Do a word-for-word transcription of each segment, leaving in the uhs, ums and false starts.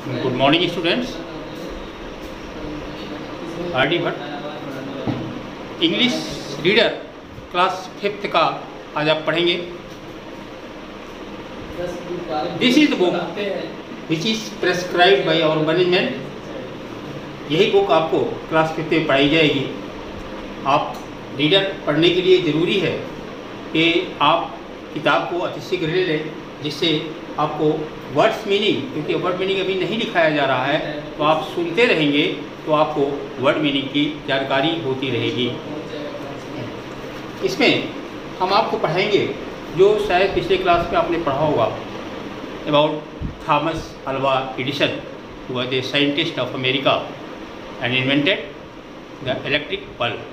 Good morning students. R D Bhatt English reader class fifth का आज आप पढ़ेंगे। This is the book which is prescribed by our management. यही book आपको class fifth में पढ़ाई जाएगी। आप रीडर पढ़ने के लिए ज़रूरी है कि आप किताब को अच्छे से ग्रहण लें, जिससे आपको वर्ड्स मीनिंग, क्योंकि वर्ड मीनिंग अभी नहीं दिखाया जा रहा है, तो आप सुनते रहेंगे तो आपको वर्ड मीनिंग की जानकारी होती रहेगी। इसमें हम आपको पढ़ाएंगे जो शायद पिछले क्लास में आपने पढ़ा होगा, about Thomas Alva Edison, who was the scientist of America and invented the electric bulb.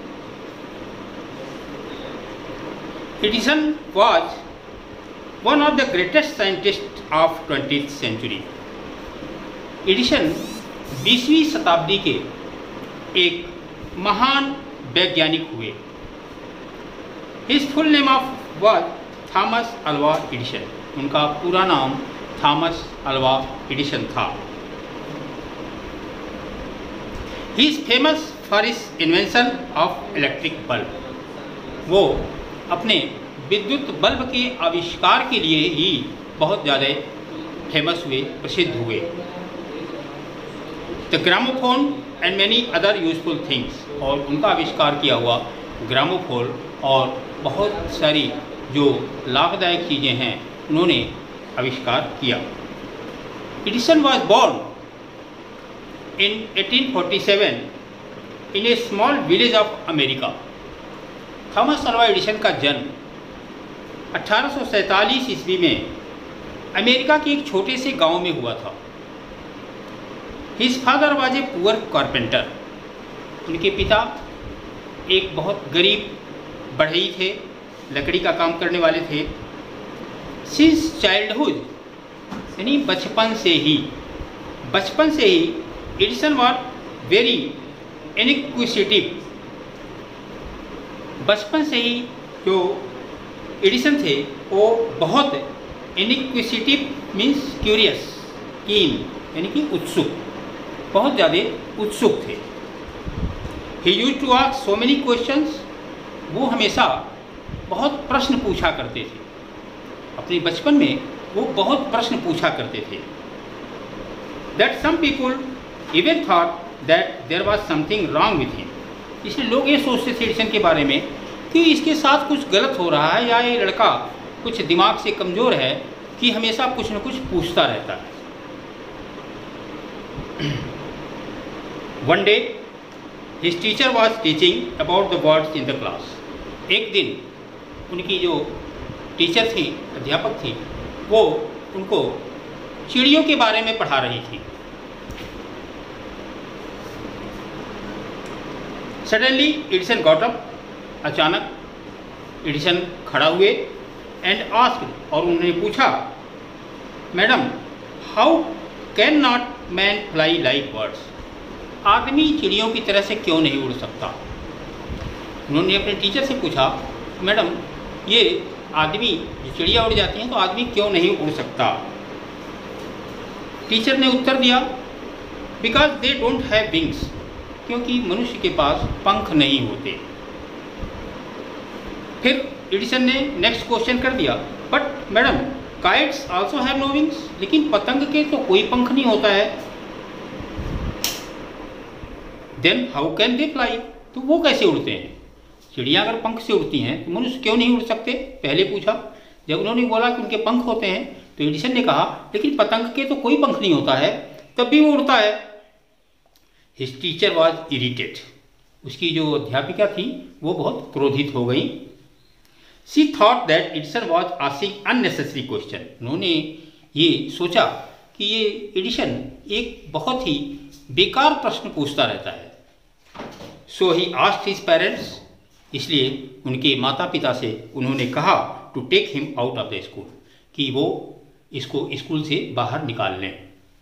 Edison was one of the greatest scientists of twentieth century. Edison बीसवीं शताब्दी के एक महान वैज्ञानिक हुए। His full name of was Thomas Alva Edison. उनका पूरा नाम थॉमस अल्वा एडिसन था। He is famous for his invention of electric bulb. वो अपने विद्युत बल्ब के आविष्कार के लिए ही बहुत ज़्यादा फेमस हुए, प्रसिद्ध हुए। The gramophone and many other useful things, और उनका आविष्कार किया हुआ ग्रामोफोन और बहुत सारी जो लाभदायक चीज़ें हैं उन्होंने आविष्कार किया। Edison was born in eighteen forty seven in a small village of America. Thomas Alva Edison का जन्म अठारह सौ सैंतालीस ईस्वी में अमेरिका के एक छोटे से गांव में हुआ था। His father was a poor carpenter. उनके पिता एक बहुत गरीब बढ़ई थे, लकड़ी का काम करने वाले थे। सिंस चाइल्डहुड, यानी बचपन से ही बचपन से ही एडिसन वॉज वेरी इनक्विजिटिव। बचपन से ही जो एडिसन थे वो बहुत इनक्विजिटिव मीन्स क्यूरियस, कीन यानी कि उत्सुक, बहुत ज़्यादा उत्सुक थे। He used to ask so many questions. वो हमेशा बहुत प्रश्न पूछा करते थे। अपने बचपन में वो बहुत प्रश्न पूछा करते थे। That some people even thought that there was something wrong with him. इसलिए लोग ये सोचते थे एडिसन के बारे में कि इसके साथ कुछ गलत हो रहा है, या ये लड़का कुछ दिमाग से कमज़ोर है कि हमेशा कुछ न कुछ पूछता रहता है। One day his teacher was teaching about the birds in the class. एक दिन उनकी जो टीचर थी, अध्यापक थी, वो उनको चिड़ियों के बारे में पढ़ा रही थी। Suddenly Edison got up. अचानक एडिसन खड़ा हुए एंड आस्क्ड, और उन्होंने पूछा, madam how can not man fly like birds. आदमी चिड़ियों की तरह से क्यों नहीं उड़ सकता। उन्होंने अपने टीचर से पूछा, मैडम ये आदमी जो चिड़िया उड़ जाती हैं तो आदमी क्यों नहीं उड़ सकता। टीचर ने उत्तर दिया, because they don't have wings, क्योंकि मनुष्य के पास पंख नहीं होते। फिर एडिसन ने नेक्स्ट क्वेश्चन कर दिया, but madam kites also have no wings. लेकिन पतंग के तो कोई पंख नहीं होता है। Then how can they fly. तो वो कैसे उड़ते हैं। चिड़िया अगर पंख से उड़ती हैं तो मनुष्य क्यों नहीं उड़ सकते, पहले पूछा। जब उन्होंने बोला कि उनके पंख होते हैं तो एडिसन ने कहा, लेकिन पतंग के तो कोई पंख नहीं होता है, तब भी वो उड़ता है। His teacher was irritated. उसकी जो अध्यापिका थी वो बहुत क्रोधित हो गई। She thought that Edison was asking unnecessary question. उन्होंने ये सोचा कि ये एडिसन एक बहुत ही बेकार प्रश्न पूछता रहता है। So he asked his parents. इसलिए उनके माता पिता से उन्होंने कहा to take him out of the school, कि वो इसको स्कूल से बाहर निकाल लें।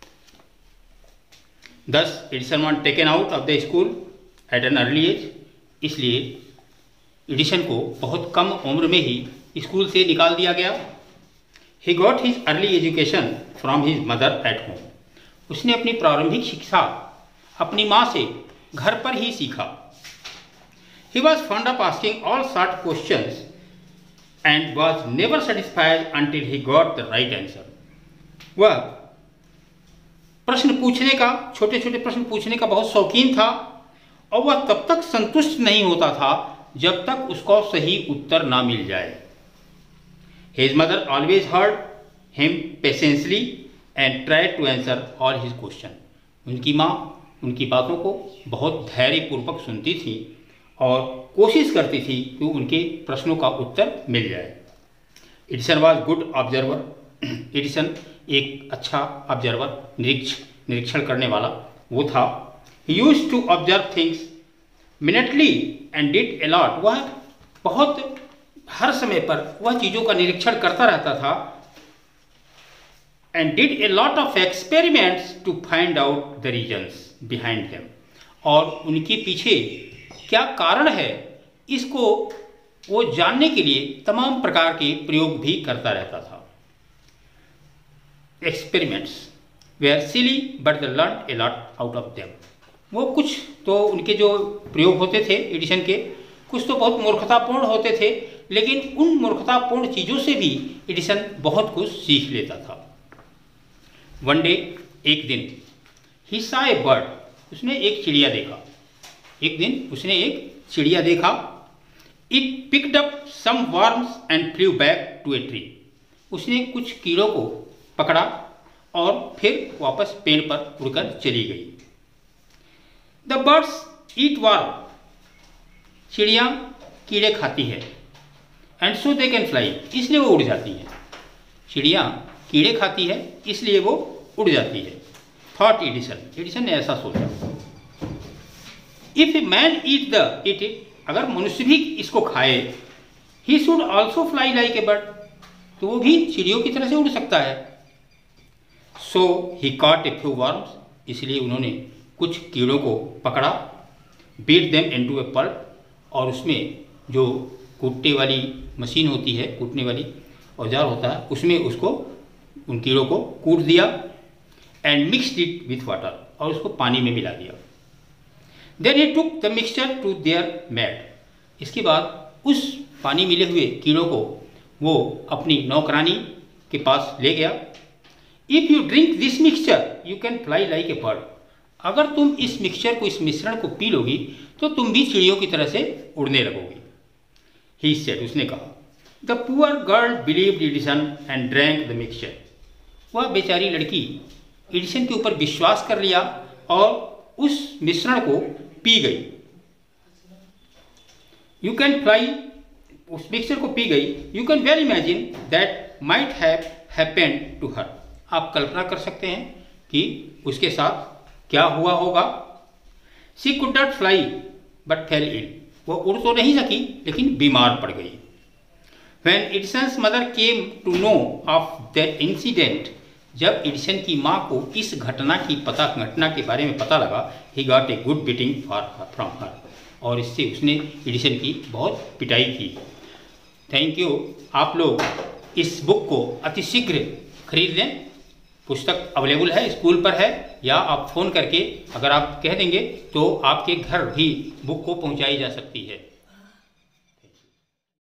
Thus, Edison was taken out of the school at an early age. इसलिए एडिसन को बहुत कम उम्र में ही स्कूल से निकाल दिया गया। He got his early education from his mother at home. उसने अपनी प्रारंभिक शिक्षा अपनी माँ से घर पर ही सीखा। He was fond of asking all sort of questions and was never satisfied until he got the right answer. वह प्रश्न पूछने का, छोटे छोटे प्रश्न पूछने का बहुत शौकीन था और वह तब तक संतुष्ट नहीं होता था जब तक उसको सही उत्तर ना मिल जाए। His mother always heard him patiently and tried to answer all his questions. उनकी माँ उनकी बातों को बहुत धैर्यपूर्वक सुनती थी और कोशिश करती थी कि उनके प्रश्नों का उत्तर मिल जाए। Edison was good observer. Edison एक अच्छा ऑब्जर्वर, निरीक्ष निरीक्षण करने वाला वो था। He used to observe things minutely and did a lot. वह बहुत हर समय पर वह चीज़ों का निरीक्षण करता रहता था। And did a lot of experiments to find out the reasons behind them. और उनके पीछे क्या कारण है इसको वो जानने के लिए तमाम प्रकार के प्रयोग भी करता रहता था। Experiments were silly but the learn a lot out of them. वो कुछ तो उनके जो प्रयोग होते थे एडिसन के, कुछ तो बहुत मूर्खतापूर्ण होते थे, लेकिन उन मूर्खतापूर्ण चीज़ों से भी एडिसन बहुत कुछ सीख लेता था। वन डे, एक दिन, ही सॉ ए बर्ड। उसने एक चिड़िया देखा। एक दिन उसने एक चिड़िया देखा। It picked up some worms and flew back to a tree. उसने कुछ कीड़ों को पकड़ा और फिर वापस पेड़ पर उड़कर चली गई। The birds eat worm. चिड़िया कीड़े खाती है। And so they can fly. इसलिए वो उड़ जाती हैं। चिड़िया कीड़े खाती है इसलिए वो उड़ जाती है। Thought Edison. एडिसन ने ऐसा सोचा। If a man eat the it it, अगर मनुष्य भी इसको खाए, he should also fly like a bird, तो वो भी चिड़ियों की तरह से उड़ सकता है। So he caught a few worms. इसलिए उन्होंने कुछ कीड़ों को पकड़ा। Beat them into a pulp. और उसमें जो कूटने वाली मशीन होती है, कूटने वाली औजार होता है, उसमें उसको उन कीड़ों को कूट दिया। And mixed it with water. और उसको पानी में मिला दिया। Then he took the mixture to their maid. इसके बाद उस पानी मिले हुए कीड़ों को वो अपनी नौकरानी के पास ले गया। If you drink this mixture you can fly like a bird. अगर तुम इस मिक्सचर को, इस मिश्रण को पी लोगी तो तुम भी चिड़ियों की तरह से उड़ने लगोगी। ही सेड। उसने कहा। The poor girl believed Edison and drank the mixture. वह बेचारी लड़की एडिसन के ऊपर विश्वास कर लिया और उस मिश्रण को पी गई। यू कैन फ्लाई, उस मिक्सचर को पी गई। You can well imagine that might have happened to her. आप कल्पना कर सकते हैं कि उसके साथ क्या हुआ होगा। She could not fly but fell ill. वो उड़ तो नहीं सकी लेकिन बीमार पड़ गई। When Edison's mother came to know of that incident, जब एडिसन की माँ को इस घटना की पता घटना के बारे में पता लगा, he got a good beating for from her. और इससे उसने एडिसन की बहुत पिटाई की। Thank you. आप लोग इस बुक को अतिशीघ्र खरीद लें। पुस्तक अवेलेबल है, स्कूल पर है, या आप फ़ोन करके अगर आप कह देंगे तो आपके घर भी बुक को पहुंचाई जा सकती है।